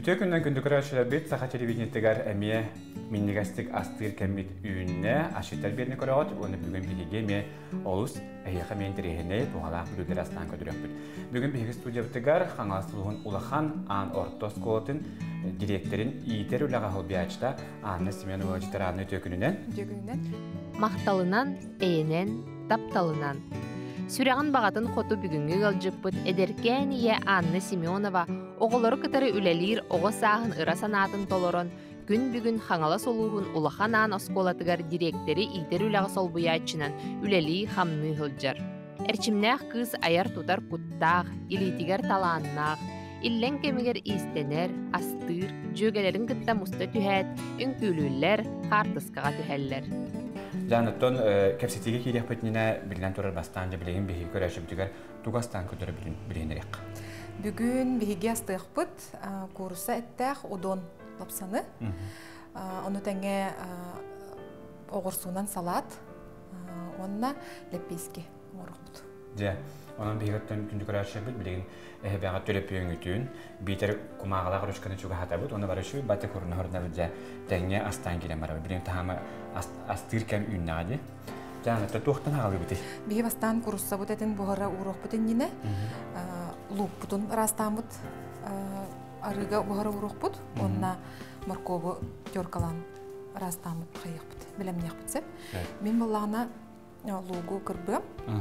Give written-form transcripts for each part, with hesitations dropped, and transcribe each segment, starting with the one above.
Бүтө күннен күндүкөрө шылабыт саха телевидениеттегер эмие миннигастик астыр кемит үйүнне ашыттар берни көрөгөт. Оны бүгүн биге ме олус эйха мен терехне тугала бүлдер астан көдүрөпүт. Бүгүн биге студиябытыгар хаңасылыгын улахан ан ортоскотын директорин Иитер улага холбиячта Анна Семенова житараны төкүнүнөн макталынан эйенен тапталынан Сүрәгән багатын хоту бүгүнгө гылжыппыт эдеркен ие Анна Семенова оголору кытары үлелир ого сагын ыра санатын толорон күн бүгүн хаңала солугун улаханан осколатыгар директори Иитер улага солбуячынан үлели хамны хылжар. Эрчимнәх кыз аяр тутар куттах, илитигер талааннах, иллен кемигер истенер, астыр, жөгелерин кытта муста түһәт, үңкүлүллер, картыскага түһәллер. Жанаттон кепсетиге кириякпетине билген турар бастанжа билеген биһиги көрәшүбүтүгер тугастан көтөрө билгенерек. Бүгүн биһиги астыгпыт курса эттэх удон лапсаны. Ону теңе огурсунан салат, онна леписки орукпут. Же, онун биһигеттен күндү көрәшүбүт билеген бага төлөпүң үтүн битер кумагала гөрүшкөнө чуга хатабыт, оны барышы баты курна хордабыт же теңе астан килем бара. Билеген тахама астыркем үйнәде. Жанатта тохтан агалы бите. Биһи бастан курса бутетін бугара урукпутын нине. Луппутун растамыт арыга бугара урукпут, онна моркову тёркалан растамыт кайыкпыт. Билемнекпит сеп. Мен буллагына лугу кырбы.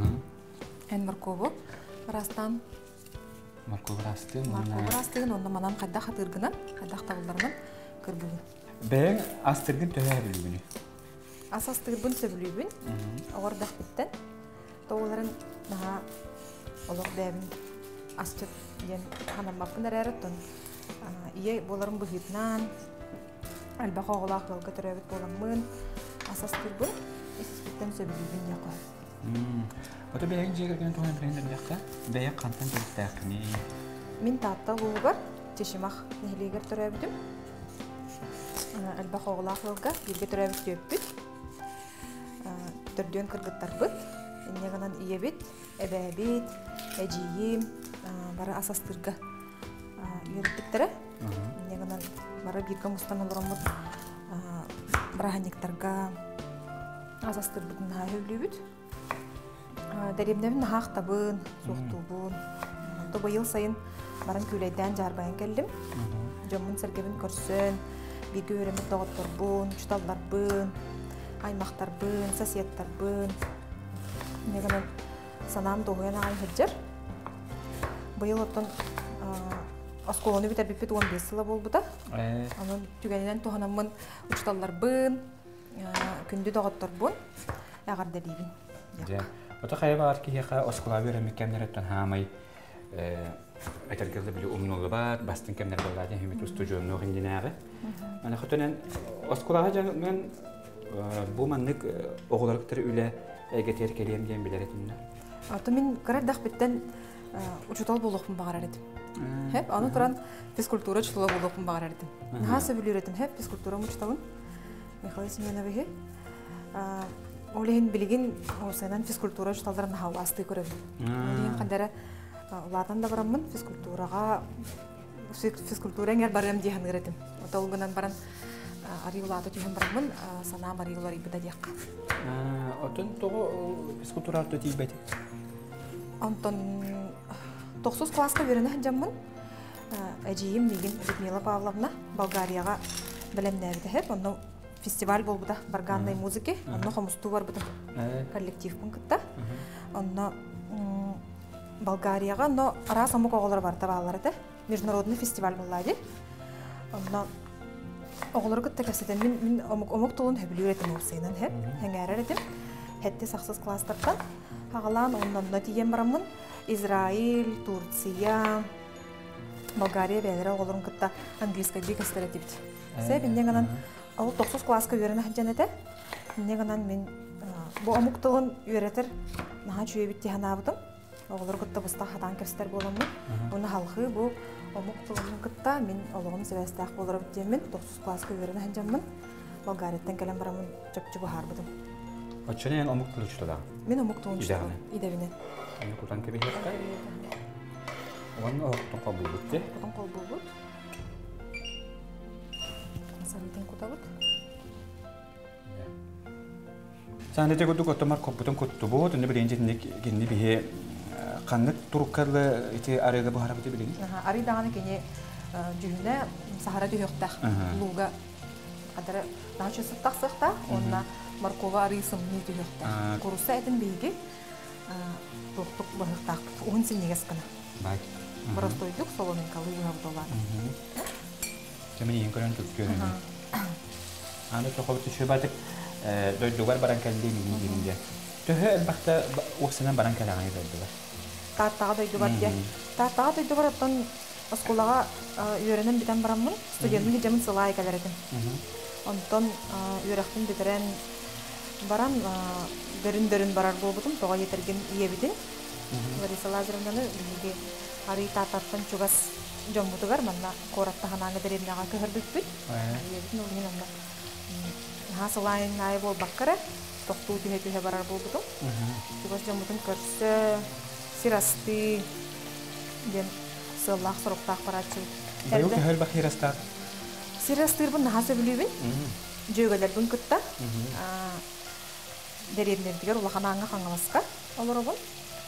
Эн моркову растан Марков растын. Марков растын, онда манан кайда хатыргынан, кайда табылдарынан кырбыгын. Бен астыргын төһә билгүнү. Асастырбын сөбүлүбүн. Огордак биттен. Тооларын наха олог дәбин астык ен ханамапын әрәрәттон. Ие боларын быһытнан албака оголак кылга төрөбүт боламын. Асастырбын биттен сөбүлүбүн яка. Ота бәйін жегерген туған брендер яқта, бәйін қантан көрістәқіне? Мен татта луғығар, тешімақ нехілегер түрәбідім. Әлбақ оғылақ лылға, елге түрәбід төппіт. Түрден кіргіттар бұд. Енегінен ие бет, әбәбет, әжейім, бары асастырға үйіріппіттірі. Енегінен бары біргі мұстан олырымыз бірағанектарға асастырбыдың ғайы бүт. Дәремнәбін нахақ табын, соқтубын. Тобайыл сайын барын күлейден жарбайын кәлдім. Жомын сәргебін көрсін, бірге өремет доғыттарбын, чуталдарбын, аймақтарбын, сосеттарбын. Негінің санам доғыян ағай хәджір. Байыл оттын осколоны бітер біппет 15 сыла бол бұта. Оның түгенінен туғанамын чуталдарбын, күнді доғыттарбын, ағарда дейбін. Ота қайбағар кейеқа осколави өремек кәмдереттен хамай әтергілді білі умнулы бар, бастың кәмдер болғаден хемет ұсты жонны оғындинағы. Ана құтынан осколаға жаңын бұл маннық оғыларықтыр үлі әгетер келем дейін білер етімдер. Аты мен қарардақ біттен ұчутал болуқпын бағарар едім. Хәп, аны тұран физкультура чутала болуқпын бағарар едім. Наға сөбілер едім, хәп, физкультура ұчуталын. Михаил Семеновығы. Олеген билеген осынан физкультура жуталдарын хауа асты көріп. Олеген қандары ұладан да барамын физкультура әңер барым дейін ғыретім. Ота олғынан баран ариулаты түйін барамын, санам ариулар ибіда дейққа. Отын тоғы физкультура арты дейі бәді? Онтон 9 класска верені жамын. Әжейім деген Людмила Павловна Болгарияға білемнәбіді хеп. Фестиваль бол бұда барганной музыки, онно хомусту бар бұда коллектив пунктта. Онно Болгарияға, но раз омук оғылар бар табалар еді. Международный фестиваль болады. Онно оғылар күтті кәседен мен омук тұлын хөбілі өретім өпсейнен хеп, әңгәрі өретім. Хәтті сақсыз кластардан. Ағалан оннанна тиген барамын. Израиль, Турция, Болгария бәлері оғыларын күтті английскай бек әстер әтепті. Сәбінден ғанан ол 9 класска үйрені әдженеті. Негінен мен бұл омуқтығын үйретір наға чүйе бітті ғанабыдым. Оғылыр күтті бұста қадан кәпістер боламын. Оны халқы бұл омуқтығының күтті мен олығым сәбәстәқ болыр өттемін. 9 класска үйрені әдженмін. Болгарияттен кәлем барамын жөпчі бұхар бұдым. Отчаны ең омуқтығы үшті Мен омуқтығын үшті идевінен. Оны құлдан кәбе Onu oğutun kol bulbut de? Oğutun kol bulbut. сарытын кутабыт. Сәнде те күдік оттомар көппутын көтті бұд, үнді білейін жетіндік кенді бейе қаннық тұрыққалы еті арыға бұхара бұты білейін? Ары дағаны кене жүгіне сахара түйіқтақ, луға қадары нағычы сыптақ сықта, онына маркова ары сымны түйіқтақ. Құруса әдің бейге тоқтық бұхықтақ, оғын сенегес қына. Простойдық соломинкалы үйіғып доланы. Кемін ең көрін түк көріні. Аны тоқабыты шөбатық дойдуғар баран кәлді емейін дегенде. Төхі әлбақта оқсынан баран кәлі ағайы дойдуғар. Таттаға дойду бар де. Таттаға дойду бар оттан осколаға үйерінен бітен барамын, студентің жемін сылай кәлер едім. Онтан үйеріқтің бітірен баран дөрін барар болбытым, тоға етерген ие бітін. Лариса Лазаревнаны білге ары таттаттан чугас жомбутугар, манна қоратта ханаңы дәребінаға көхірдік бүт. Ие бітін ол мен онда. Хасылайын ай бол баққары, тоқту түне барар болбутым. Чугас жомбутым көрсі, сирасты, ден сыллақ сұрықтақ барачу. Байу көхіл бақ хирастар? Сирастыр бұн нағасы білуін, жөгелер бұн күтті. Дәребінердігер ұлақан аңға қаңыласқа олар обын.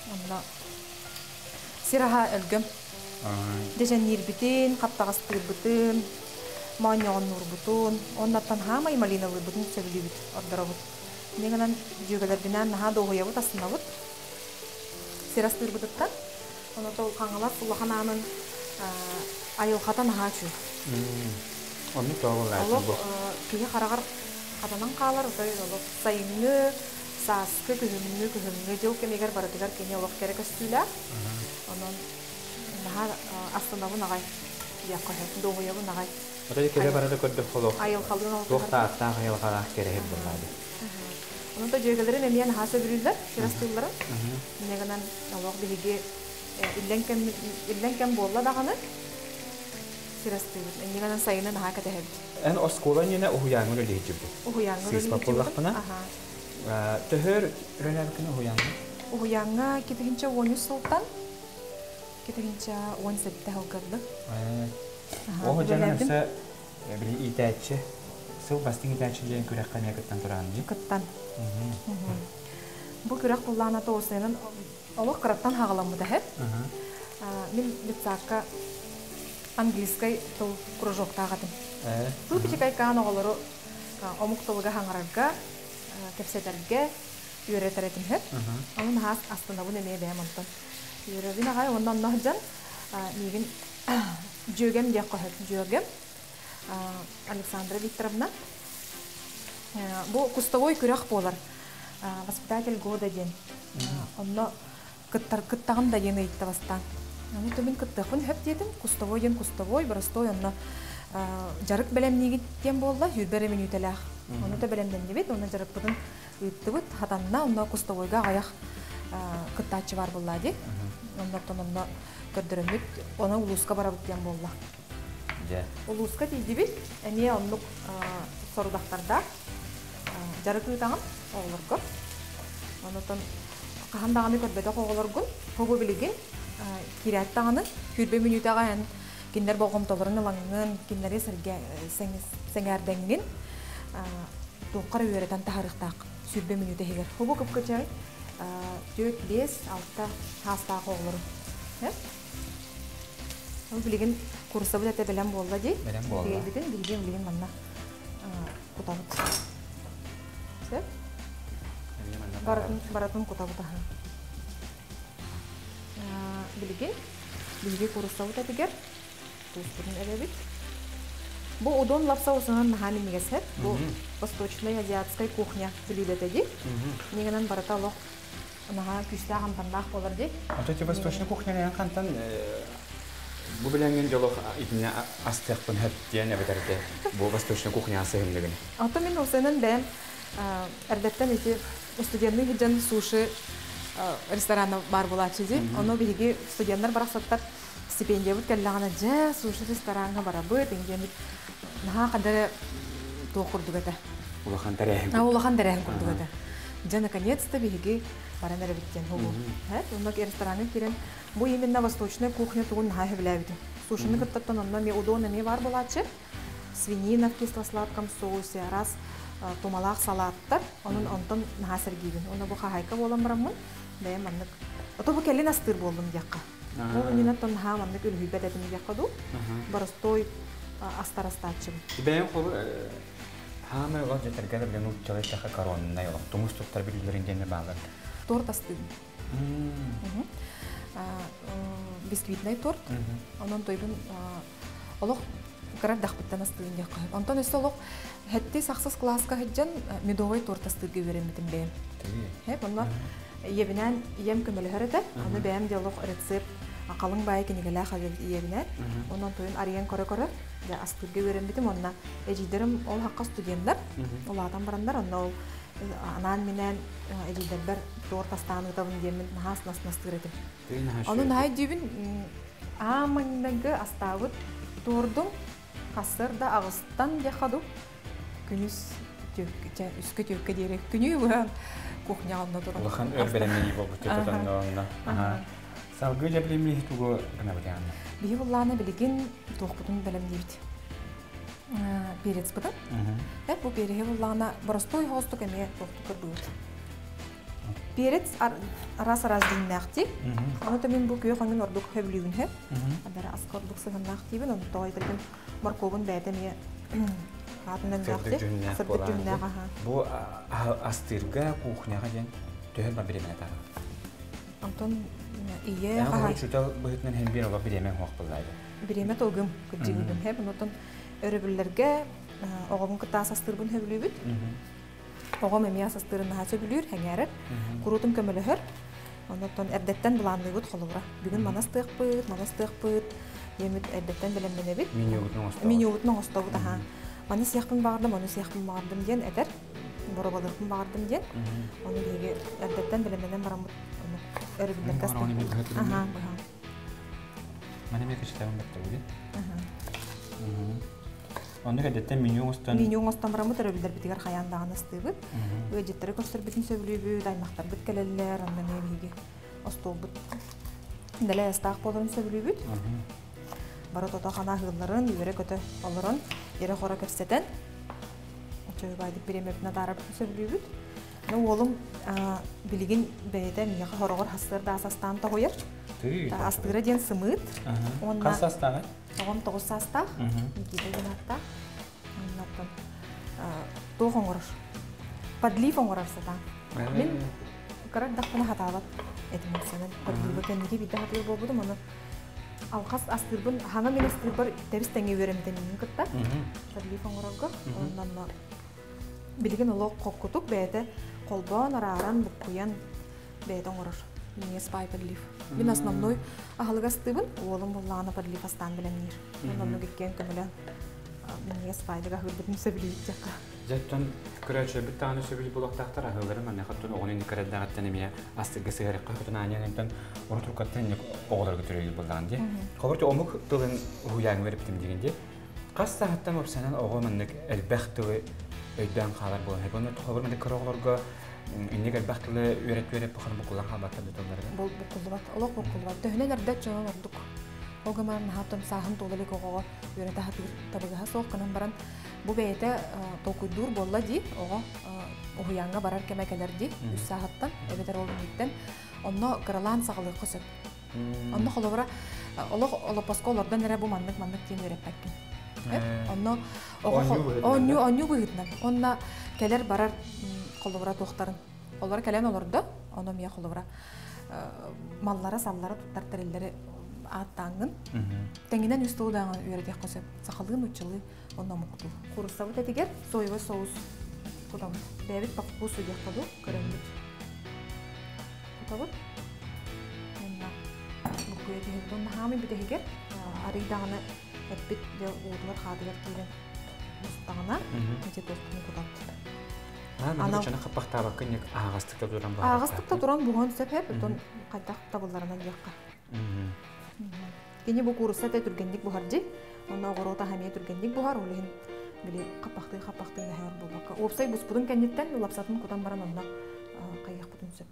Сираға әлгім. Дежен нербітін, қаптағастыр бұтын, маñoon nur butun onnatan hama imalina butun sebili ordarabut ninganan jugalar binan ha do hoya but asnabut sirastur buttan onnato kangalar ulahananın ayol khatan haçu onu tawla bu kiye qaragar qatanan qalar otoy olo sayını saskı kühümlü joke negar baradigar kenya olaq kerek astula onon daha aslında bu nagay yaklaşık do hoya bu nagay Otoy kere barada kodda xolo. Ayol xalın oldu. Toxta aqta ayol xala kerehib buladi. Onun da jegelerin emiyen hasa birilder, şirastılları. Neganan Allah bilgi illenken bolla dağını şirastılır. Neganan sayının haka teheb. En oskolan yine uhuyangını lehicibdi. Uhuyangını lehicibdi. Siz papullaqpına? Töhür rönelkini uhuyangı? Uhuyangı kitihince 13 sultan. Kitihince 17 halkadı. O janarsa bili itaçı. Sıl bastin itaçıdan kürek qamya kıttan turandı. Kıttan. Bu kürek kullana toğusenin Allah qırattan hağalamı da hep. Min litsaka angliskay tol krojokta qadım. Bu küçükay kan oğulları omuqtılıga hangararga tepseterge üreteretim hep. Onun has aslında bu nemeye beyamantan. Üretine gay ondan nahcan migin Jürgen diye koyuyor. Jürgen Alexandra Викторовна. Bu kustovoy kürek bolar. Воспитатель года ден. Onunla kıttağın da yeni itti bastan. Onu tümün kıttağın hep dedim. Kustovoy den kustovoy. Barastoy onunla jarık belemni gittiğim bolla. Hürber'e min yütelah. Onu da belemden evet. Onu jarık budun üttü bud. Hatanna onunla kustovoyga ayak kıttaçı var bolla de. Onunla gördürümüt, ona uluska bara bitken bolla. Uluska deydi bit, emiye onluk sorudaktarda jarık ütağın oğulurgu. Ondan qahandağını körbede oğulurgun, hogu biligin kirayttağını hürbe minütağa yani kinler boğum tolarını langın, kinleri sengerdengin toqara öğreten tarixtaq hürbe minüte heger. Hogu kıpkıcay 4-5-6 hastaq oğulurgu. Onu bilgin kursa bile de bilen bolla değil. Bilen bolla. Bilgin manna kutabut. Sep? Baratun kutabut aha. Bilgi kursa bile diger. Tuzburun edebit. Bu udon lapsa usanan nahani migeset. Bu восточная азиатская кухня билибетеди. Негенен барата лох наха күстә хантандах болар ди. Ата восточная кухня хантан bu bilengen jolok itine astaqpın hep diyen ebeterdi. Bu восточная кухня sehimligini. Ata min usanan ben erdetten eti stüdyenli hijan sushi restorana bar bulaçıdı. Onu bilgi stüdyenler bıraksatlar stipendiya bud kellagana ja sushi restorana barabı dengen naha kadar toqurdugata. Улахан тарехин. Улахан тарехин курдугата. Ja наконец-то билги баранар биттен хобу. Онда рестораны кирен бу именно восточная кухня тугун хай хеблебит. Сушины кыттан онда ме удона не бар булачы. свинина в кисло-сладком соусе, раз тумалақ салаттар, onun онтон нахасыр гибин. Оны бұ қағайқа болам барамын, бәйім аннық. Ото бұ кәлін астыр болдым дияққа. Ол нинаттон ха маннык үлхүйбет әдім дияққа ду, барыстой астар-астатчым. Бәйім қолы хамы олар жетергәді білен ұлтчалы тәқі коронына елі, тұмыс тұқтар білілеріндені бағыр. Торт астыдым. Бисквитный торт, онон тойбын олық қарар дақпыттан астыдым дияққа. Онтон өсі олық хәтті сақсыз класска хәджан медовый торт астыдығы вереметін бәйім. Онлар ебінен ем көмілі әреді, оны бәйім де олық рецепт қалың бай кенегелі қағып ебінен. Онан тойын ариян көрі-көрі астыдығы вереметін, онна әжейдерім ол хаққа студенттар, ол атан барандар, онна ол анан менен әжейдербер торт астаны табын демін нағас-нағас-нағастыр едім. Оның ай дүйбін амаңдағы астауыт тордың қасырда ағыстан дияқаду күніс үскі төкке дерек күні өң кухня алында тұрын. Ұлыған өр бәлемей болып өтететін оңына. Салғы жәбілемей тұғы ғына білеғаны? Бейі бұлланы білеген тоқпытын бәлемдейбіт. Перец бұдан. Бұл переге бұлланы бұрыстой хостық әме тоқтықыр бұйыд. Перец арас-арас дейін нәқтек. Оны тәмен бұл көй қаңын ордық хөбілеуін хөп. Адары асқы ордық сығын нәқтейбін. Оны тоғайдырген морковын бәдеме қатындан нәқтек. Сырдық жүн нәға. Бұл астырға кухняға ден төхел ба біремен атағы? Антон ие қағай. қағай. Чүтал бұғытынан хәмбен оға біремен хоқ бұлдайды. Біреме толғым күлдегілдім хөп. Онтон өрібілерге оғамын қытас астырбын хөбілеуіт. Оғам әме асастырын наға сөбілер, әңәрір, құрутым көмілі хөр. Онтон әрдеттен бұланды бұд қолуыра. Бүгін манастық бұд, емет әрдеттен білеммен әбіт. Миниуытның оста бұд, аға. Маны сияқпын бағардым ден әдір, бұрабалықпын бағардым ден. Оны бейге әрдеттен білемменен барам бұд, өрібілер кастым. Маны ме кішітәуін бәтті өйден? Оны кәдеттен миниуң остан барам бұд, өрібілер бітігер қаяндағын асты бұд. Өйдеттері көрсір бітін сөбілі бұд, аймақтар бұд кәлелілер, ондан бейге остол бұд. Дәлі әстақ болырын сөбілі бұд. Бары тота қана ғылларын, үйері көті олырын, ері қора көрсетен. Чөй байдық біремепіне дарып сөбілі бұд. Олым білген бәйді мияға хорағыр хастырды асастан тағойыр. Астыры ден сымыд. Қас астағы? Оғым 9 састақ, Никита ден аттақ. Тоқ оңырыр. Подлив оңырыр сатан. Мен қарар дақпына қаталат әтім өксенен. Подливы кәнеге бейді қатыр болбудым. Алқас астырбын, хаңа мен астырбар тәріс тәңе өремден ең күтті. Подлив оңырырға. Білген ұлық қоққытық бәйді қолбан, араран, бұққуян бәйді оңырыр. Мне спай подлив. Мен основной ағылыға стыбын, олым бұллағына подлив астан білемнер. Мен оны кеккен көмілен мне спайдыға ғылбытын сөбілейді жаққа. Жаттан күрәчі бір тағаны сөбілі бұлақтақтар ағылырым, әне қаттын оғының кәрәддағаттан еме астығы сығары қақытын анияңынтан орын тұрқаттан оғыларға түрегі бұлдаған де. Қабырты омық тұлын ғуяң веріптім дегенде, қас сағаттан өпсанан оғымынның әлбәқтігі өйден қалар болын. Оны тұқабырмады кіроғыларға иннек әлбәқтілі өрет веріп бұқын бұқылан қалбаттарды тұлдарға? Бұл бұқылбат, олық бұқылбат. Дөхінен әрдәт жоғын ордық. Оғыман нағаттым сағын толылық оғыға өреті табығыға соққынан баран. Бұл бәйті толқыдур болла дей, оға ұғыянға барар кәмәкәлер дей, үс сағаттан, әбетер олың еттен. Онны қырылан сағылық қысып. Онны қолығыра, олапасқа олардан әрі бұл мандық тен өреп бәккен. Онны бұғытынан. Онна кәлер барар қолығыра тоқтарын. Олар кәлен оларды, оны мия қолығыра маллары, саллары, тұттар тәрелері аттаңын. Тәңінен үсті ұлдағын үйердек қосып, сақалығын ұтчылы онна мұқтыл. Құрыса бұд әдігер, сойығы соус құдамын. Бәбіт баққу сұйдек қаду, көрімді. Құдабыд. Онна бұққу әдігер. Онна хамын бұд әдігер, арыйдағыны әббіт де ұлдылар қадығар кейлен мұстағына, өте достығын құдамды. Ана жана қапақтағы күннек ағастықта тұран бар. Ағастықта тұран бұған сөп әп, қайдақ табыларынан жаққа. Кені бұл құрыса тәй түргендік бұғар дей, онна ғорота хамия түргендік бұғар, олығын біле қапақты нәхәр бұл баққа. Опсай бұс бұдың кәнеттен, лапсатын құдан баран онна қайық бұдың сөп.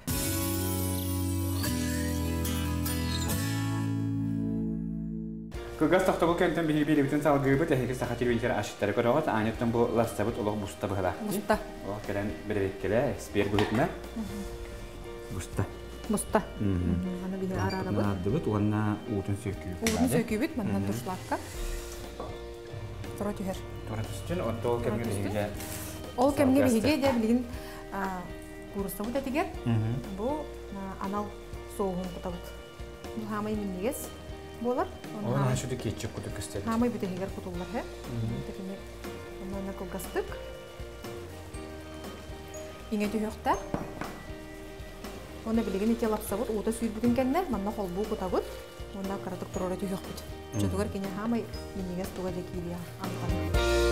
Кылгас тохтобул кентен биһиги бүтүн салгыбыт эһиги сахатыр бинтер ашыттары көрөгөт аныттан бу ластабыт олог буста быһала. Буста. Ол келен берекеле эксперт бүлүтмө. Буста. Буста. Аны биһи арарабыт. Надыбыт уонна уутун сөкүү. Уутун сөкүүбүт мандан туршлакка. Тора түһер. Тора түстүн отто кемге биһиги. Ол кемге биһиги де билигин курустабыт этигер. Бу анал соогун кутабыт. Бу хамай миннигес болар. Ол хашуды кетчип кутуп кыстыр. Хамай бүтегер кутуллар хэ. Текене онна кылгастык. Иңе түһөктөр. Оны билеген ите лапсабыт, ута сүйбүгүн кенне, манна холбу кутабыт. Онда каратык турора түһөкбүт. Чөтүгөр кене хамай миннигес туга декилия антан.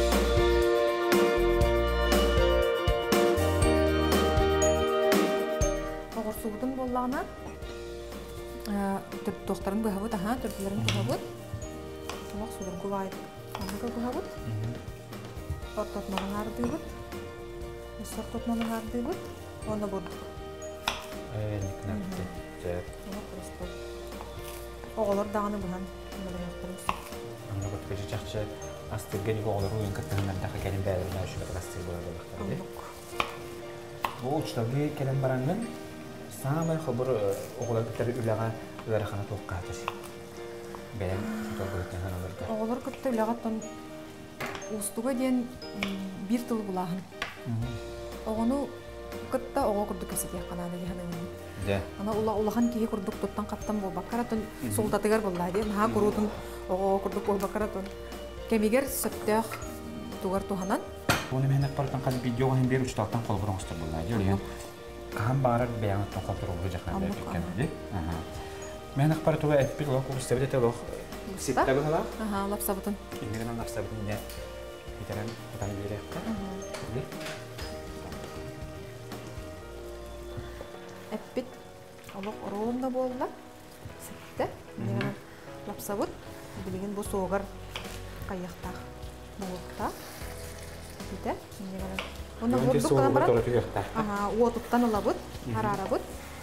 Огорсубутун боллагына доктарын быһабыт, төрдүлөрүн быһабыт. Тамак судар губайт. Аны быһабыт. Тотмонун ардыбыт. Сор тотмонун ардыбыт. Оны бордук. Никнапты. Жеп. Оголор даганы быһан. Аны бут кече чакчы астырген оголор уйун кыттыгынан дагы келин бәрүнө ашып астыр болду. Бу учтагы келин баранган самый хабар оголор кыттары үлага үларахана токкатыр. Бәм токкатыр ханаларда. Оголор кытты үлagаттан устуга ден бир тыл булагын. Огону кытта ого курдук кесип яккананы диханын. Да. Ана улаган кии курдук тоттан каттан болбаккаратын солдатыгар боллады. Наха курутун ого курдук болбаккаратын. Кемигер сөттөх тугар туханан. Буны мен аппараттан кан видеого хем берүүчү тактан кол буруңуздар боллады. Өлген кам барар баягын контрол болуп жаккан экен. Мен аппараттуга эппил лок курстабыт лок ситтагы хала. Лапсабытын. Ингерен лапсабытын не битерен кутан берекка. Эппит олок оромда болла. Ситте. Мен лапсабыт билген бу соогар кайяктак болукта. Бите. Мен оны бордук кана барат. Уотуттан алабыт, арарабыт.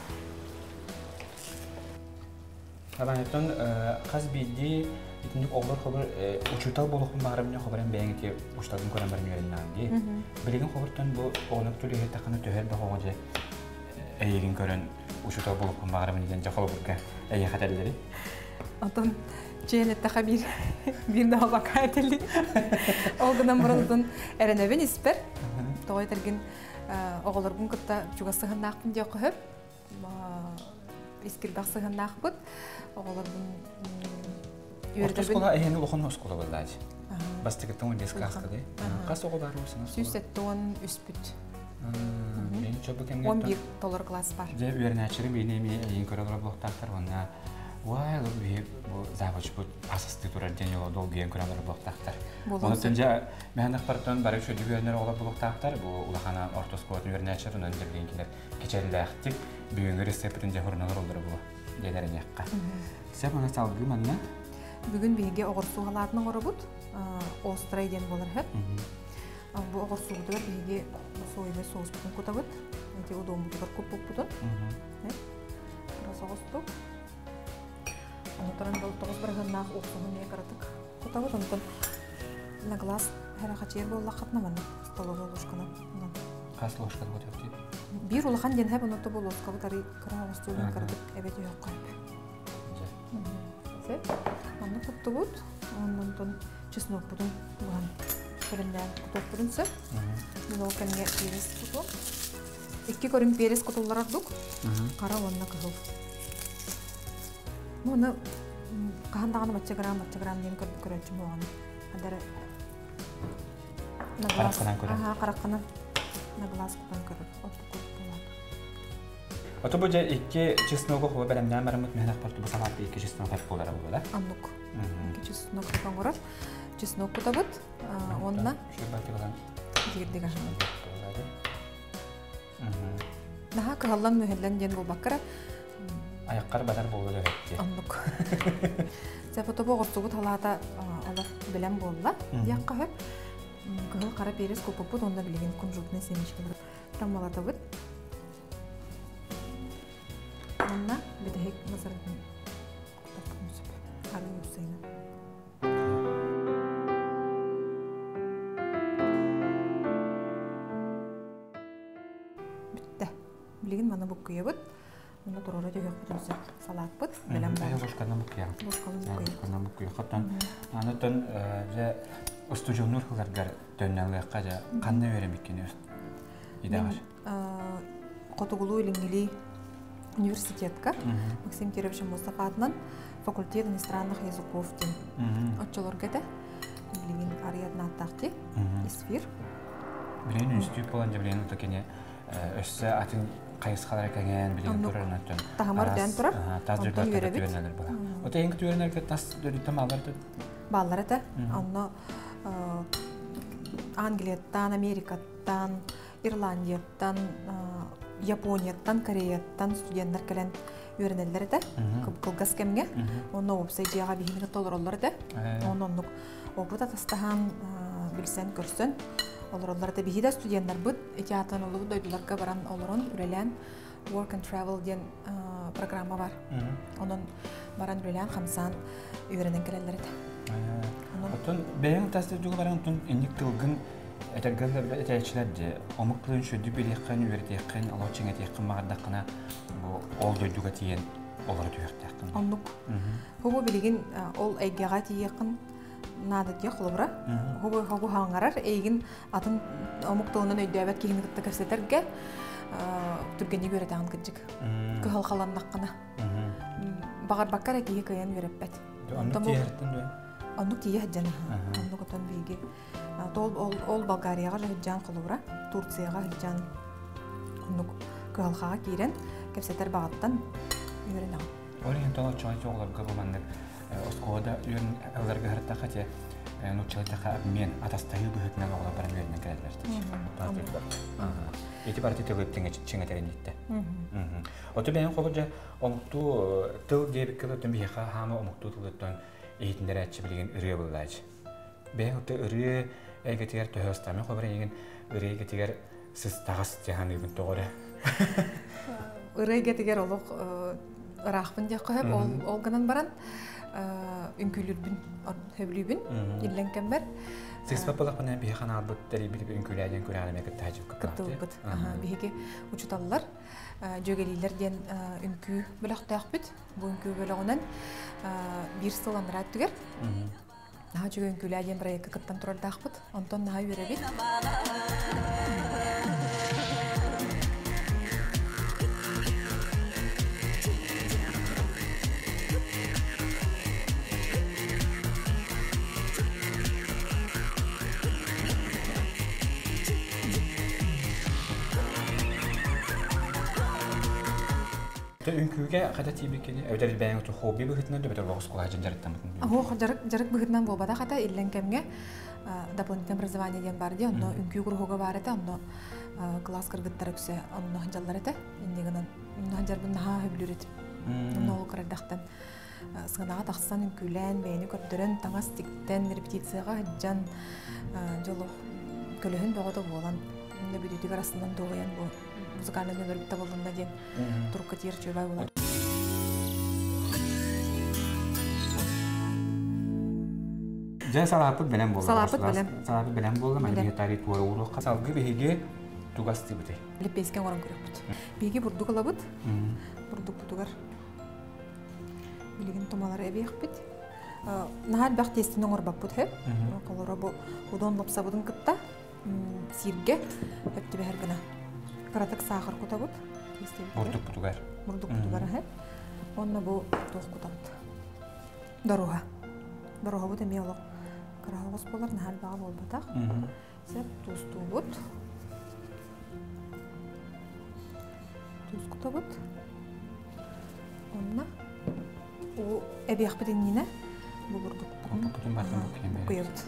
Абанеттон каз бидди итиндик оглор хабар учутал болукун барымны хабарын бәңите уштадын көрән барым йөреннәнди. Билеген хабартан бу оглор төлөһө таканы төһөр бахоҗа эйген көрән учутал болукун барымны дигән жакал бурга әйе хатерләре. Антон Ченетте хабир бир да бакайтели. Олгынан бурылдын эренебен испер. Той терген оголоргун кытта жугасыгын акын жок хөп. Искир дасыгын акбыт. Оголордун Орта школа эйени лохон школа булдачы. Бастыгытын дискаскады. Кас оголор барысыңыз? Сүсеттон үспүт. Мен чөбө кемге 11 доллар класс бар. Же үйренәчери бейнеме эйин көрөлөр блоктактар онна. Вай, луби бу забач бу асысты турар денело долгиен көрөлөр блоктактар. Оны тенже мен акпараттан бары шо дибернер оголор блоктактар бу улахана орта школа үйренәчери онун дергенкилер кечелләхтик бүгүнгү рецептин жахурналар олдор бу. Денерен якка. Сеп аны салгы манна. Бүгүн биге огорсу халатының орубут. Острый ден болар хеп. Бу огорсууда биге соевый соус бүтүн кутабыт. Эти удом бутар көп бутун. Расогостук. Онтан бол 9 биргеннак оксугун не каратык. Кутабыт онтан на глаз харахачер болла катнаман. Столовая ложканы. Кас ложка вот эти. Бир улахан ден хеп онто бол ложка бутары карагостугун каратык эбет жок кайып. Сеп. Аны куттубут. Онтан чеснок бутун буган. Көрүндөн кутуп турунса. Мен ол кенге перес кутуп. 2 көрүн перес кутулар ардык. Кара онна кыл. Муну кандаганы бача грамм ден көрөчү болгон. Адары на глаз. Караккана. На глаз кутан көрөп. Ото бу же 2 чесногу хо белемден барымыт мен акпарту басалат 2 чеснок тап болара болда. Анлык. 2 чеснок кангорат. Чеснок кутабыт. Онна шурбатыган. Жирдеге хана. Наха каллан мөхеллен ден болбаккара. Аяққар бадар болду деп. Анлык. Сәфото богортугут халата алар белем болла. Якка хөп. Кыл кара перес копупут онда билген кунжутный семечкалар. Тамалатабыт. Онна бедехек назардан. Кутап мусып. Ары юсайна. билигин мана буккуябыт. Мына турара жөйөк бүтүнсө салаатпыт. Белем бар. Бошкана буккуя. Бошкана буккуя. Хаттан анатон же устужунур хыларгар төннәлгә жа канны беремиккене. Идагар. Котугулу Илингили университетка Максим Кирович Мустафа атынан факультет иностранных языков тен. Отчолоргада билигин ариадна тахти исфир. Билен институт болан жабылен токене өссө атын кайсыкалар экенен билен турарнатын. Тахамар ден турар. Тазырда төөнөлөр була. Ота эң төөнөлөргө тас дөдүтө маларды. Балларыта анно Англияттан, Америкаттан, Ирландияттан, Японияттан, Кореяттан студенттер келен үйренелер да. Кылгас кемге. Оны опсай жага бигинге толороллар да. Оннук опыта тастахан билсен көрсөн. Олар да бихида студенттер бут этиатан олу дойдуларга баран олорон үрелен Work and Travel ден программа бар. Онун баран үрелен хамсан үйренен келелер да. Отон бэйэн тастыр жүгө баран отон инник тылгын этергелер этечилерди омуктуун шөдү билеккен үйрөтеккен алочиңе теккен магдакына ол дойдуга тиен олар түйөктеккен. Оннук. Хобо билигин ол эйгега тиеккен нада дия холобра. Хобо хаңарар эйгин атын омуктуунан өйдөбөт кийингитте кэсетерге түргени көрөтөгөн кыжык. Кыхал халандаккына. Багар баккара кийи кыян береппет. Оннук тие хаджана. Оннук отон биги. Ол Болгарияга хаджан холобра, Турцияга хаджан. Оннук кыхалхага кирен кепсетер багаттан үйрөнөгөн. Ориентал чоңчогларга булмандык. Оскода үйрөн аларга хартта хате нучалта мен атастайы бөтнөн оглар баран үйрөнө келдилер. Эти партии төгөттеңе чиңетеринитте. Оты бен кобожа омту тыл дебиккеле төмбиха хама омту тылыттан эйтиндер ачы билген ыры буллач. Бен оты ыры эгетер төһөстаме кобра еген ыры эгетер сиз тагас жаһан үбүн тогора. Ыры эгетер олук ырахпын деп коеп ол гынан баран үнкүлүрбүн хөблүбүн илленкен бер. Сиз папалакына бихана албыт дерибир үнкүләден күрәлеме кеттәҗип кыттыбыт. Биһиге учуталлар жөгелилер ден үнкү беләктәкбит. Бу үнкү беләгеннән бир сыланрат түгер. Наһа жөгөн күләден проектка кыттан турардакбыт. Онтон наһа үрәбит. Үнкүгө ката тийбекени өдөр бәң ту хобби быгытнан дөбөтөр богускуга жынжарыттан. Жарык быгытнан болбада ката илленкемге дополнительное образование ден бар ди, онно үнкү кургуга бар эте, онно класс кыргыттар өксө, онно жаллар эте. Индигенен жарбын наха хөблүрөт. Онно ол кырдактан сыгынага таксан үнкүлән, бәйни көрдөрөн таңас тиктен репетицияга жан жолу көлөһүн богото болан. Инде бүдүтүк арасынан тоогоян бу музыкальный номер битте болгонда ден турукка тиер чөбай болот. Жа салапы белем болду. Салапы белем болду. Мен тарих тура урукка салгы биге тугас тибите. Лепескен орон көрөпбүт. Биге бурдук алабыт. Бурдук бутугар. Билеген томалар эбекбит. Нахал бак тестинен орбакбыт хеп. Колора бу удон лапсабыдын кытта сирге хепти бергена. Каратак сахар кутабыт. Бурдук бутугар. Бурдук бутугар хеп. Онна бу тох кутабыт. Дорога. Дорога бут эмиолок. Карагос болар нахал бага болбатак. Сеп тустубут. Туз кутабыт. Онна у эбиях беденнине бу бурдук. Бутун батын куйбыт.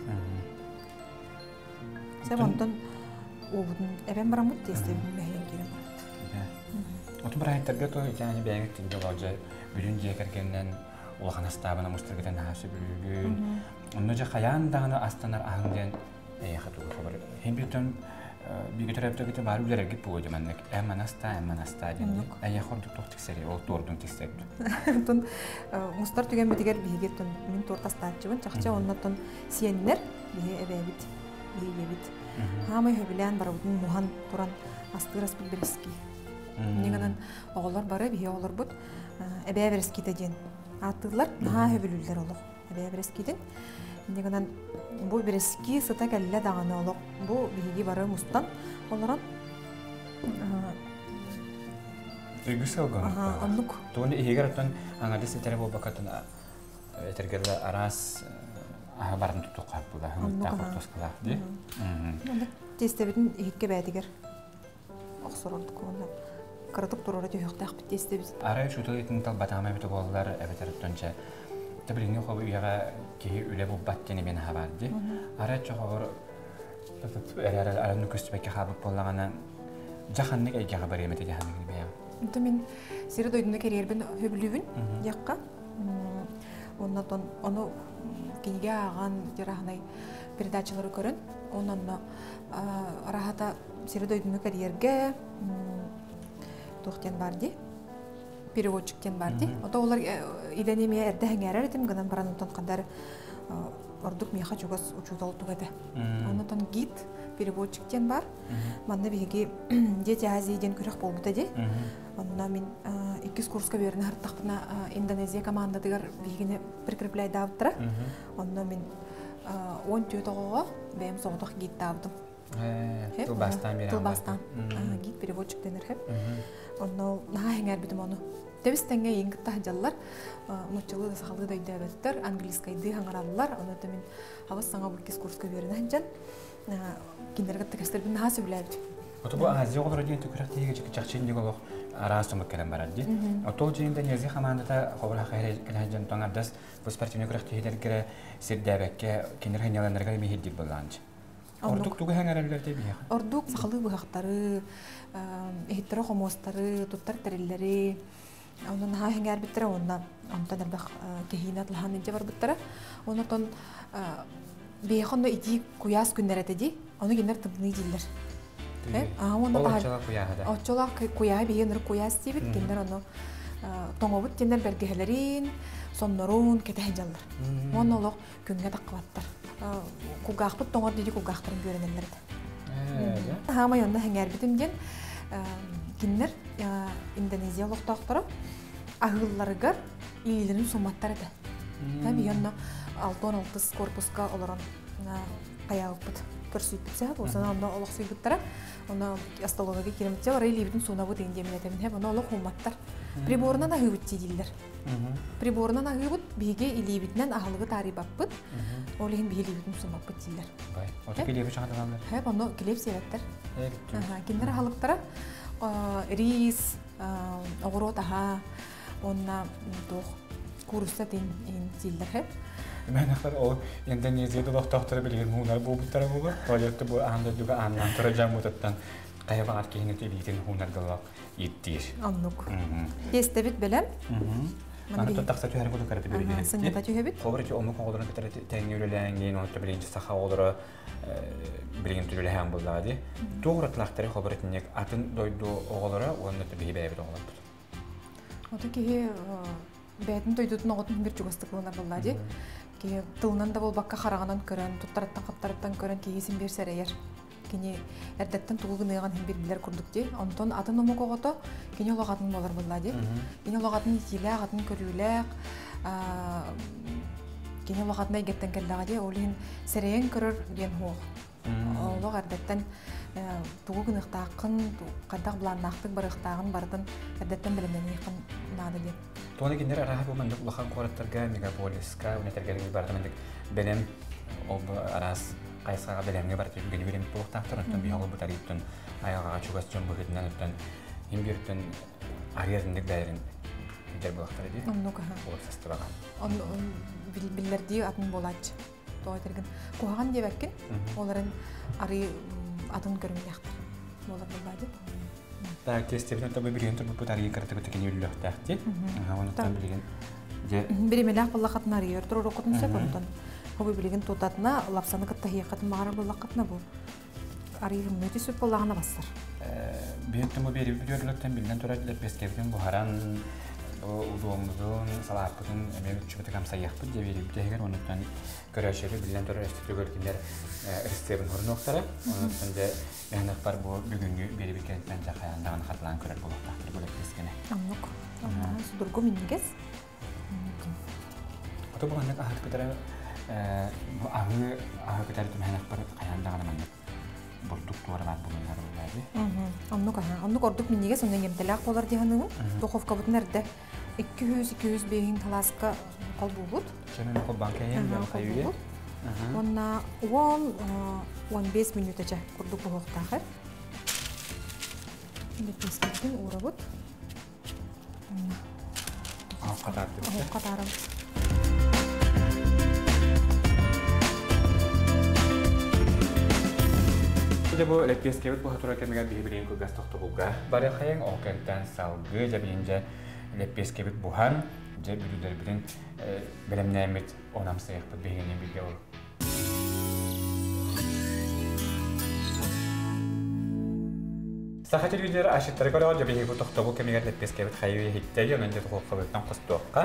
Сеп онтон обудун эбен барамыт тестебин мехен кире барат. Отун барайттарга то жана бәңик тинде болжа бүгүн жекергенден улахан астабына мустыргытан хасы бүгүн. Онно же хаян дагына астанар ахыңден яхату хабар. Хембитон бигетерәптәге бар үләргә гип булды мәннек. Әмманаста дигән. Әйе хордук тохтиксәре, ол тордун тиксәп. Тон мустар түгән битегәр бигеттен мин тортастачыбын чакча оннотон сиеннер бие эбәбит. Биебит. Хамай хөбилән барыбын мухан туран астырас билбериски. Нигенен оголор бары бие оголор бут. Эбе береските ден. Атылар наха хөбүлүлдер олох. Эбе берескиден. Нигенен бу берески сыта келле даганы олох. Бу биги бары мустан олорон. Игүсэлгөн. Оннук. Тони эгерден аңады сетер болбакатын этергеле арас барын туттук каппыла. Хымта кортоскала ди. Тестебитин икке бәдигер. Оксоролдук онда. Каратып турара жөктак бит тестебит. Ара чутул итин тал батама бит боллар эбетерденче. Табилине хобы яга ки үле бу баттени мен хабарди. Ара чогор ара нүкөстүбекке хабып боллагана жаханнык эйге хабар эмете жаханнык бия. Үнтө мен сире дойдуна керербин хөбүлүбүн жакка. Оннан ону киниге аган жарахнай передачалары көрөн. Оннан рахата сире дойдуна керерге тохтен барди. Переводчиктен барди. Ото олар иденеме эрде хәңәрәр идем гынан барандан кандай ордук меха чугас учутал тугады. Оннан гид переводчиктен бар. Манда биги дети Азияден көрөк болбута ди. Оннан мен 2 курска берне хартакпына Индонезия командадыгар бигине прикреплай давтыра. Оннан мен 14 тогого бем соңдок гид тавдым. Тулбастан берем. Тулбастан. Гид переводчиктен эрхеп. Оннан наха хәңәр битем аны. Дебистенге иңгитта жаллар, ноччылы да сахалды да идебеттер, английскайды хаңараллар, оны да мен хавас саңа бу 2 курска берне ханжан. Киндерге тексттердин наха сөйләбит. Ото бу Азия олор дигән төкрәктәге чакчын дигән арасым керәм барады. Ото җиңдә нәзи хаманда хабар хәйрә кәҗән таңардас бу спортивный көрәктәге керә сирдәбәккә киндер хәняланырга михит дип булганч. Ордук тугы хәңәрәләр дип бия. Ордук сахалы бахтары, эһтәре хомостары, туттар тәрелләре, оннан ха хәңәр биттер оннан дәрбәх кехинат лахан дип бар биттер. Оннан бехонда ити куяс күннәрәтә ди. Аны киндер тыбны диләр. Очола куя биенер куяс дибит киндер аны тоңобут киндер бергәләрин, соннорун кетәҗәлләр. Монолог күнгә тақваттар. Кугахпыт тоңор диди кугахтарын görенелер. Хама янда хәңәр битемден киндер Индонезия локтактары агылларыгар илерин суматтар да. Таби янда 6-6 корпуска олорон каябыт. Көрсөтүп болсана анда олох сыйбыттара. Аны астологага киремтсе бар илибитин сунабы деген демелетем. Хеп аны олох хуматтар. Приборунан агыбыт дилер. Приборунан агыбыт биге илибитнен ахылгы тарибаппыт. Олеген биге илибитин сунаппыт дилер. Бай. Ото келеби чагадалар. Хеп аны келеп себеттер. Киндер ахылыктара рис, огорот аха, онна тох курста тен дилер хеп. Мен ахтар ол Индонезияда доктор билген хунар бу биттара буга. Олетте бу анда дуга аннан турajam мутаттан кайбагат кийин телитин хунар галак иттир. Аннук. Тестебит белем. Аны тактакса төһәр булып карап бирген. Сыннда төһәбит. Хобрычы омук олорун кетер тәңнүләнгән, аны беленче саха олоры билген түләһәм булды. Тугратлактары хобрытнек атын дойду оголора, аны төбәйбәбит оголар. Ото ки бәтин тойдутун оготун бир чугастыклына булды. Ки тылнан да болбакка харагынан көрөн, туттараттан каптараттан көрөн кийесин берсерәер. Кини эрдәттән тугыгыныган һәм билгеләр күрдүк ди. Онтон атын омук огото кини логатын болар булды. Кини логатын итилә, атын көрүләк, кини логатына игеттен келләгә ди. Олин серәен көрөр дигән хо. Олог эрдәттән тугыгыныктакын, кадак бланнактык барыктагын бардын эрдәттән белемнән якын нады ди. Тоны киндер арага бу мендек лохан кораттарга мегаполиска, унетергелге бардымындык белем об арас кайсага белемге бар дип генерим булактактыр, онтон биял бу тариптен аяга чугас жон бөгетнән өттән имбиртен арьердик дайрын дер булактар ди. Оннука. Ул сестабага. Он биллерди атын болач. Тойтыргын. Куган дебеккен. Оларын ари атын көрмәктер. Болар булды. Так, тестебин табы бирген турбу путарыгы картыгы текени үллөктәкти. Аны тан билген. Же биремеләк буллакатна арьер туры окутун секундтан. Хобы билген тутатна лапсаны кыттахиякатын магар буллакатна бу. Арьер мөтүсүп буллагына бассар. Бетте мо бери бүлөктән билген туры дип бескевден бу харан удуомдун салааппытын эме үчүбүтэ камсаяхпыт жебирибитегер онуттан көрөшери билен төрө эстетөгөркиндер рецептин хорноктара онуттан же мехнат бар бу бүгүнгү берибикенттен жакаяндаган катылан көрөр болуктактыр бөлөккескене Аннук. Судургу миннигес. ото бугандак ахат кытара ахы кытары мехнат бар каяндаган ман бурдук туара бар булунар булады. Аннук ордук миннигес онун емтелак болар дигенин. Духовка бутун эрде 200-200 бейин таласка калбубут. Ченен ко банкайын да кайы. Онна 15 минутача курдук бухоктахыр. Лепескетин урабут. Катарым. Jadi bu lepeskebet bu hatura kemiga bihibirin ku gas tokto buga. Bare khayang okentan salgı jabinja lepeskebet buhan je biruder birin belemnemet onam sayık bu bihinin bilge ol. Saha televizyonda aşıtları göre jabihi bu tokto bu kemiga lepeskebet khayı hitteli onunca tokobettan qostoqqa.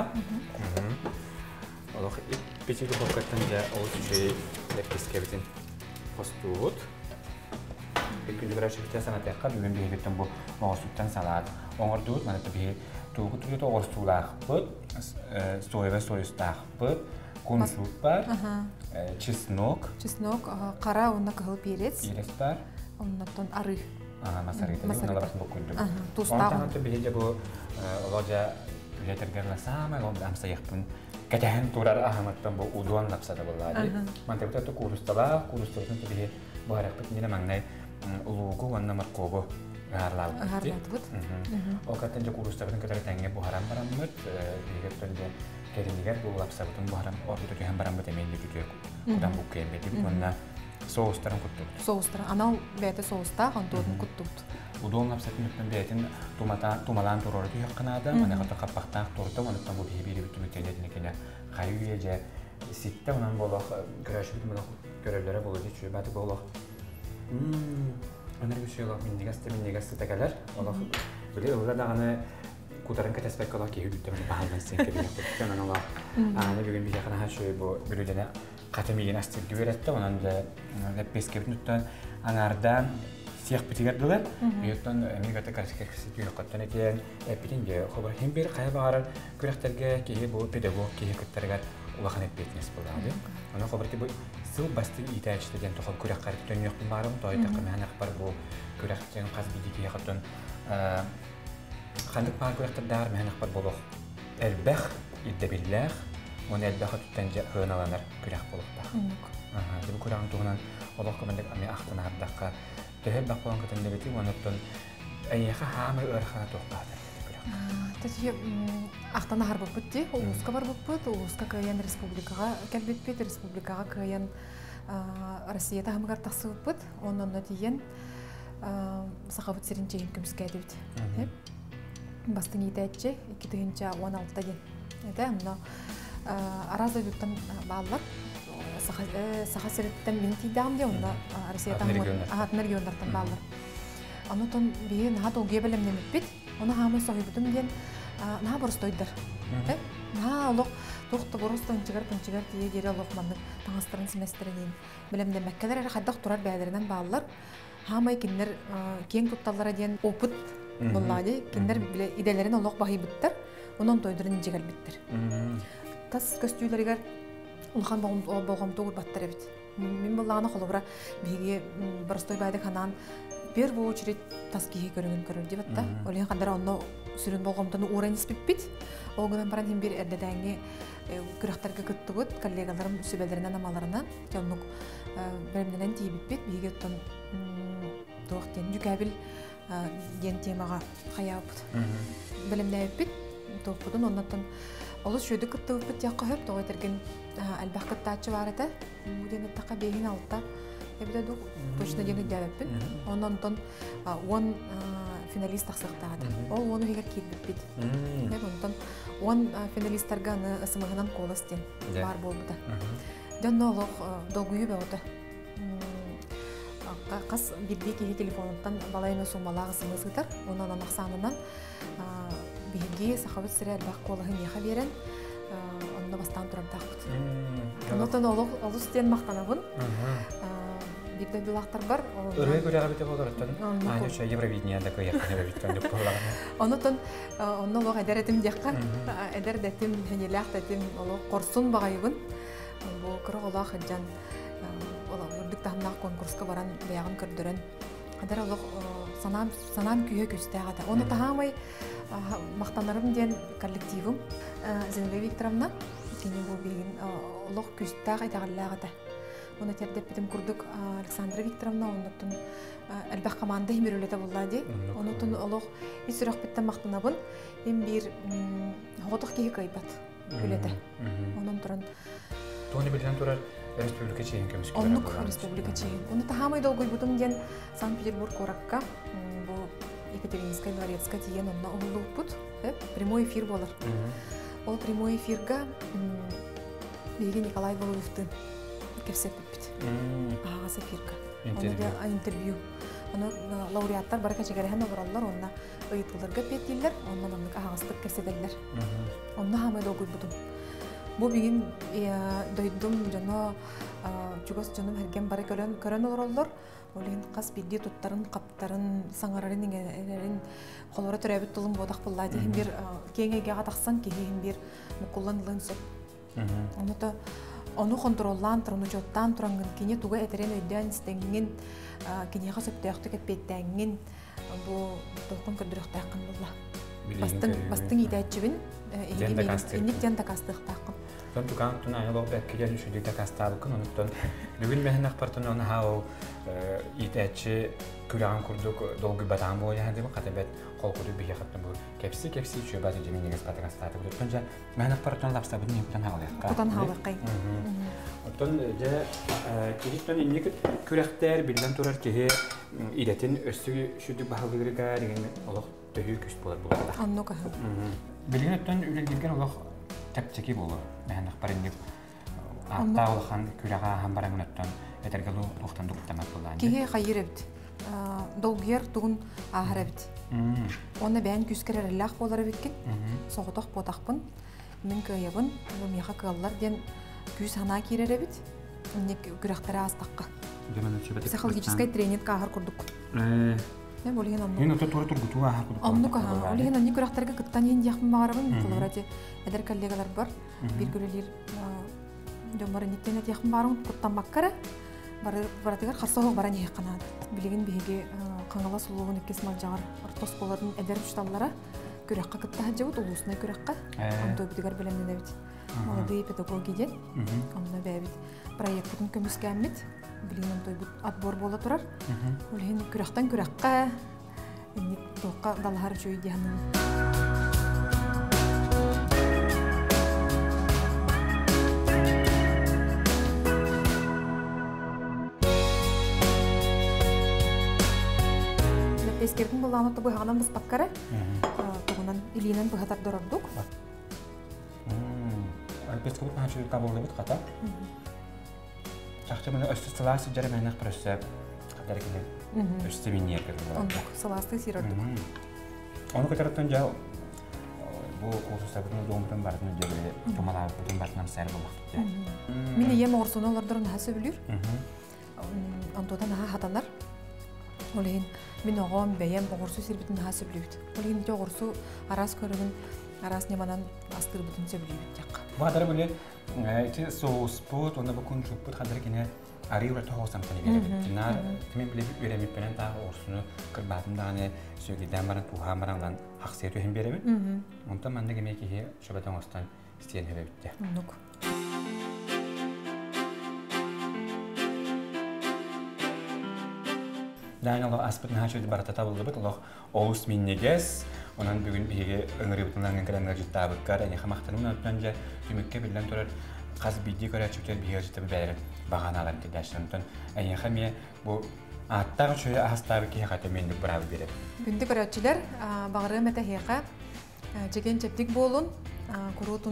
Olah ipçi tokobettan ja o şey lepeskebetin qostut. Çünkü biraz şirkete sanatçılar bugün bir hektar bu mağazuttan salat, onurdu, mana tabii tuğut oğuzlar bu, soya soyuslar bu, kunsut var, çesnok, kara onda kahıl perez, var, ondan arı, masarita, bunlar bu kundum. Tuzla. Ondan tabii bu olaca üretirgerler sama, onu amsayık pun. Kacahan turar ahmattan bu uduan lapsada vallahi. Mantep itu kurustala tabii bu harap petnya mangnai ulugu wanna markobo garlaw garlaw o katen je kurus taben kadar tangge bu haram baramut digetten je keriniger bu lapsa butun bu haram ordu ke haram batemen juju kudam bu kembe di wanna soos taran kutut soos taran anal bete soos ta hantodun kutut udon lapsa tun beten tumalan turor di yaknada mana kata kapakta turta wanna tabu bibiri bitu bitene dikene khayuye je sitte unan bolok grash bitu bolok görevlere bolucu çünkü batı bolok öner bir şey olarak minnigaste tekeler Allah böyle orada da hani kutarın katespek olarak ki hüdütte beni bağlı sen gibi yaptık yani Allah hani bugün bir yakın her şey bu bölümde katemiyen astil güverte onun da hep beskebnuttan anardan siyah bitigerdiler yurttan Amerika'da karşı karşıya diyor kattan eken epidince haber hem bir kaya bağıran kürekterge ki bu pedagog ki kürekterge ulakhan hep betiniz buladı ona haber ki bu Сыл басты итәчтәдән тохол күрәк карып төньяк барым тойда кемән акбар бу күрәктән каз бидики ягытын хандык бар күрәктәр мәһән акбар булык әлбәх иддәбилләх ва әлбәх тәнҗә хыналаныр күрәк булык та дип күрәң тугынан Аллаһ кемәндә ами ахтына хаддакка тәһәб бакван кытында бити монотон әйәхә һәм өрхә тохтады Тәҗи ахтана һәр бутты, узка бар бутты, узка каян республикага, кәлбит республикага каян Россиядә һәм гартасы бут, оннан да дигән сахават сиринче көмскә дибит. Бастын итәче 2016 дигән. Әдә анда араза юттан баллар саха сиреттән мин тидәм ди, онда Россиядә һәм регионнардан баллар. Анутон бие нахат олге белемне бит. Оны хамы сохибутум ден на борстойдар. На олог тохты борстон чыгар тие дере олог манны таңыстырын семестренин. Белемде Мәккәләр хаддак турар бәдереннән баллар. Хамы киндер кең тутталлара ден опыт буллады. Киндер биле иделерин олог бахибыттар. Онон тойдырын жигәл биттер. Тас көстүләргә улхан болгом тугыр баттар бит. Мин буллаганы холобра биге борстой байды ханан bir bu очередь таскиге көрүн деп атта. Олен кандара онно сүрүн болгомдон уранис бит. Олгынан баран хим бир эрдедәңге күрәктәргә кыттыгыт коллегаларым сүбәләреннән амаларына жонлук бермеден тибит бит. Биге тон токтен жүкәбил ген темага хаябыт. Белемдә бит. Топудун оннан олус шөйдү кыттыгыт бит якка хөп тойтырген албак кыттачы бар эте. Бу дене така бегин алта. Я буду точно денег делать. Он финалист тахсактады. Ол оны егер килеп бит. Он финалист тарганы ысымыгынан коластен бар болду. Дөннолог долгую болду. Кас бирди ки телефондан балайны сумалага сымызгытар. Онан аксанынан биһиги сахабыт сире албак колаһын яха берен онно бастан турабдакпыт. Онотон олус тен мактанабын. Бигде булактар бар. Өрөй көрөгө бите болорттан. Аны чөй Евровидениеда көйөркөнө биттен деп колаган. Онотон онно лог эдеретим дякка. Эдер детим хенелак детим олог корсун багайбын. Бу кырыгыла хаджан олог тахнак конкурска баран баягын көрдөрөн. Кадар олог санам күйө күстәгәдә. Оны тахамай мактанарым дигән коллективым Зинаида Викторовна кине бу бигин олог күстәгә дәгәлләгәдә. Оны тердеп битем курдук Александра Викторовна оннотун албак команда химирөлөтө буллади. Онотун олог исүрөк биттен мактанабын. Эм бир хоток киһи кайбат үлете. Онун туран Тони билен турар республика чейин көмүс. Оннук республика чейин. Оны тахамай долгой бутум ден Санкт-Петербург коракка бу Екатерининская дворецкая тиен онна улуппут. Прямой эфир болар. Ол прямой эфирга Беги Николай Головевтын кепсеп бит. Ага эфирга. Интервью. Аны лауреаттар барка чегерен бараллар, онна ыйтылырга беттилер, онна мамык агастык кепседелер. Онна хамай долгой бутум. Бу бигин дойдум жана чугас жаным hergen бара көрөн олорлор. Олин кас бидди туттарын, каптарын, саңарарын ингерин холора төрөбүт тулум бодак булла дейин бир кеңеге атаксан кийин бир мукулланлын сөп. Онута onu kontrollan turunu jottan turangın kine tuga eteren ödän istengin kinega söptäktük etpettengin bu tolkun kördürüktäkkin bulla. Bastın idäçibin innik janda kastыктакын. Тон туган тун аңа беккелер үшүдүктө кастабыкын онуттон бүгүн мен акпартын оны хау идәчи күрән курдук долгы батан боя деп катабет колкуду бие хаттым бу кепси чөбат жеминегес патагастаты бүтүнчө мен акпартын лапса бу небутан халыкка. Бутан халыкка. Оттон же кириттен инник күрәктер билген турар кеһе идәтин өссү шүдүк баһалыгырга деген олох төһү күс болар буларда. Аннука. Билгенеттен үлелгенген олох тәптеки болу. Мен акпарынып атта олхан күрәгә һәм бараңнаттан этергелу тохтан дуктамак булган. Кеһе хайырыбыт. Долгер тугун ахарабыт. Оны бән күскерерләх болар биткен. Соготок ботакпын. Мен көйебин, бу меха кыллар ден күз хана киреребит. Ник күрәктәре астакка. Психологический тренинг ахар курдук. Не болген амны. Мен отор тургуту ахар курдук. Амны ка. Олеген ани күрәктәргә кыттан ен яхмын барабын. Колорати эдер коллегалар бар. Бир күрелер жомбары никтен яхмын барын куттан маккара. Баратыгар харсоог баран яқанады. Билеген биге каңгала сулугун экес малжагар ортос болордун эдер ушталлара күрәккә кытта хаҗабыт улусына күрәккә. Анда битигәр белемне бит. Молодые педагоги ден. Анда бәбит. Проекттын көмүскәмит. Билеген той бут отбор бола турар. Олен күрәктән күрәккә ник токка даллар җой дияны. Ескертин булган ото буйганан без паккара. Тугунан илинен бухатар дордук. Альпескут хачу табылды бит ката. Чакча менә өстө саласы жарымайнак просто кадар киле. Өстө минер кирде. Ондук саласы сирордук. Аны көтөрөттөн жа бу курстагы домбран бардын жерде томалап бүтүн бартынан сәр булмак. Мен ем орсоналардан хасы билер. Антодан хатанар. Олен мен огом бәям огорсу сербитин хасы билет. Олен огорсу арас көрүн арас неманан астыр бүтүн сөбүлүп жак. Бадар биле эти соус пот оны букун чупут хадыр кине ариура тохосам тани берет. Тинар мен биле берем пенен та орсуну кырбатымданы сөйгеден баран тухамараңдан хаксету хем берем. Онта манда кемеки шобатан остан стен хебетте. Нук. Дайнало аспект нахачу баратата булды бит. Аллах олус миннегес. Онан бүгүн биге ыңырыбытынан генкерен життабыккар, эне хамактанын өттөнжө түмөккө билен турар каз бидди көрөчүктөр биге житеп берер баганалар дедашынтын. Эне хаме бу аттагы чөй астабыки хата мендик брав берет. Бүндү көрөчүлөр багыры мете хека жеген чептик болун курутун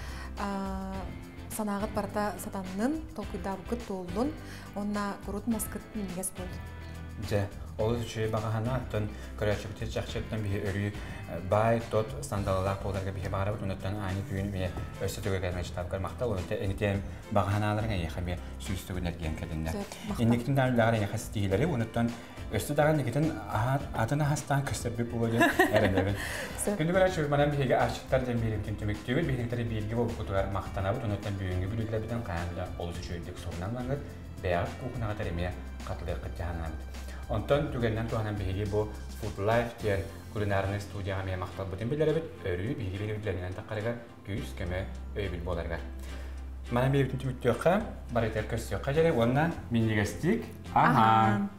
санагыт барта сатаннын толкуйдабыкыт толдун. Онна курутун аскыт мингес болду. же олус үчү багахана аттан көрөчүктө жакчыттан бии өрү бай тот сандалалар полдарга бии бара бутунуттан ани бүгүн ме өсөтөгө келген штаб кармакта олонте энитем баганаларга яхаме сүйстөгүнер ген кединне инниктин дарлары яхастилери унуттан өстө даган никитин атына хастан көстөрбү болду эренебин күндү көрөчү манан биге арчыктар ден биримтин түмүктүгүл бигиктери билги болуп кутугар мактанабыт унуттан бүгүнгү бүлүглерден каянда олус үчүлдүк сорунан бәяқ кухнага тареме катылыр кытчаһанан. Онтон түгеннән туһанан биһиги бу Food Life тиен кулинарный студияга ме мактал бутын билеребит, өрү биһиги билерилеринен тақарыга күз көмө өйбүл боларга. Мана бебитин түмүттөкка барытер көссөкка жере онна миннигестик. Аха.